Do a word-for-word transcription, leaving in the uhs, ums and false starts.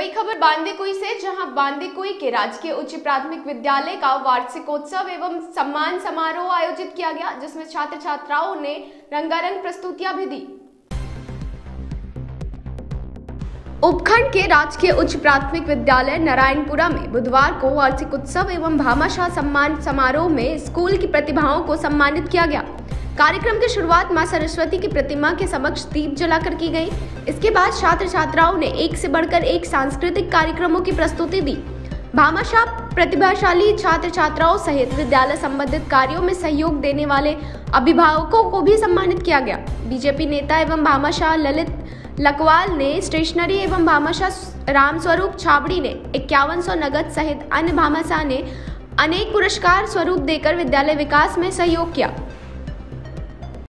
वही खबर बांदीकुई से, जहां बांदीकुई के राजकीय उच्च प्राथमिक विद्यालय का वार्षिकोत्सव एवं सम्मान समारोह आयोजित किया गया, जिसमें छात्र छात्राओं ने रंगारंग प्रस्तुतियां भी दी। उपखंड के राजकीय उच्च प्राथमिक विद्यालय नारायणपुरा में बुधवार को वार्षिक उत्सव एवं भामाशाह सम्मान समारोह में स्कूल की प्रतिभाओं को सम्मानित किया गया। कार्यक्रम की शुरुआत मां सरस्वती की प्रतिमा के समक्ष दीप जलाकर की गई। इसके बाद छात्र छात्राओं ने एक से बढ़कर एक सांस्कृतिक कार्यक्रमों की प्रस्तुति दी। भामाशाह प्रतिभाशाली छात्र छात्राओं सहित विद्यालय संबंधित कार्यों में सहयोग देने वाले अभिभावकों को भी सम्मानित किया गया। बीजेपी नेता एवं भामाशाह ललित लकवाल ने स्टेशनरी एवं भामाशाह रामस्वरूप छाबड़ी ने इक्यावन सौ नगद सहित अन्य भामाशाह ने अनेक पुरस्कार स्वरूप देकर विद्यालय विकास में सहयोग किया।